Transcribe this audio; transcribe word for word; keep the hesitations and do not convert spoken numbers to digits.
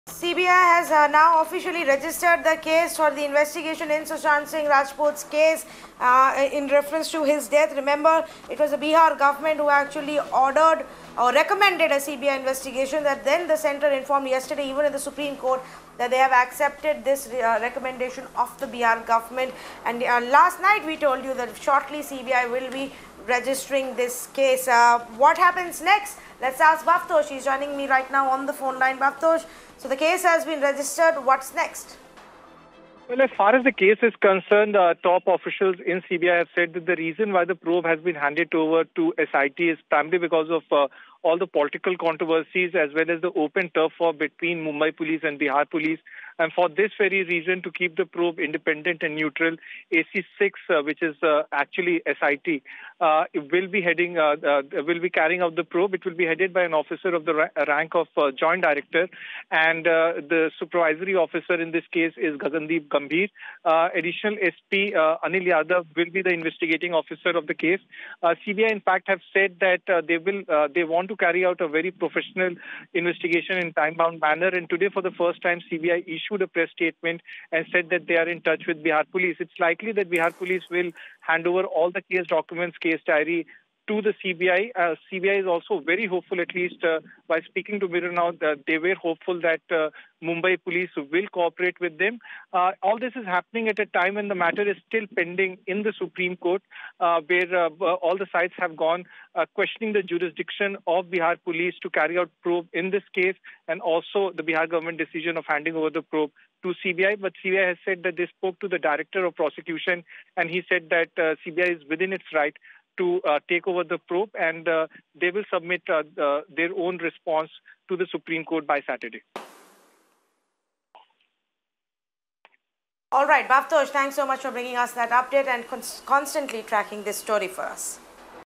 C B I has uh, now officially registered the case for the investigation in Sushant Singh Rajput's case uh, in reference to his death. Remember, it was the Bihar government who actually ordered or recommended a C B I investigation, that then the centre informed yesterday, even in the Supreme Court, that they have accepted this uh, recommendation of the Bihar government. And uh, last night we told you that shortly C B I will be registering this case. Uh, what happens next? Let's ask Bhavtosh. He's joining me right now on the phone line. Bhavtosh, so the case has been registered. What's next? Well, as far as the case is concerned, uh, top officials in C B I have said that the reason why the probe has been handed over to S I T is primarily because of uh, all the political controversies as well as the open turf war between Mumbai police and Bihar police. And for this very reason, to keep the probe independent and neutral, A C six, uh, which is uh, actually S I T, uh, will be heading, uh, uh, will be carrying out the probe. It will be headed by an officer of the ra rank of uh, Joint Director, and uh, the supervisory officer in this case is Gagandeep Gambhir. Uh, additional S P uh, Anil Yadav will be the investigating officer of the case. Uh, C B I, in fact, have said that uh, they will, uh, they want to carry out a very professional investigation in time-bound manner. And today, for the first time, C B I issued a press statement and said that they are in touch with Bihar police. It's likely that Bihar police will hand over all the case documents, case diary, to the C B I. Uh, C B I is also very hopeful, at least uh, by speaking to Mirror Now, that they were hopeful that uh, Mumbai police will cooperate with them. Uh, all this is happening at a time when the matter is still pending in the Supreme Court, uh, where uh, all the sides have gone uh, questioning the jurisdiction of Bihar police to carry out probe in this case, and also the Bihar government decision of handing over the probe to C B I. But C B I has said that they spoke to the director of prosecution, and he said that uh, C B I is within its right to uh, take over the probe, and uh, they will submit uh, uh, their own response to the Supreme Court by Saturday. All right, Bhavtosh, thanks so much for bringing us that update and constantly tracking this story for us.